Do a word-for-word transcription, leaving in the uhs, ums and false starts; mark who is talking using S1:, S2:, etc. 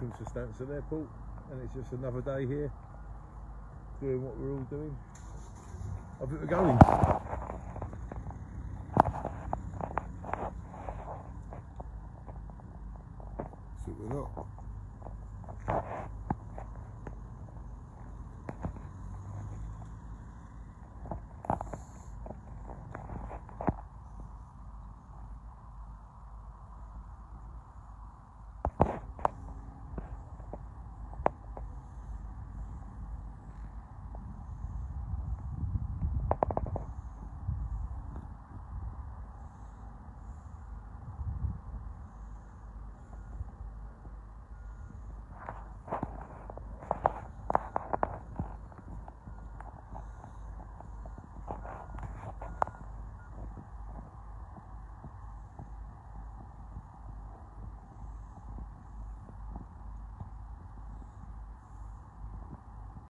S1: welcome to Stanstead Airport, and it's just another day here doing what we're all doing. I think we're going. So we're not.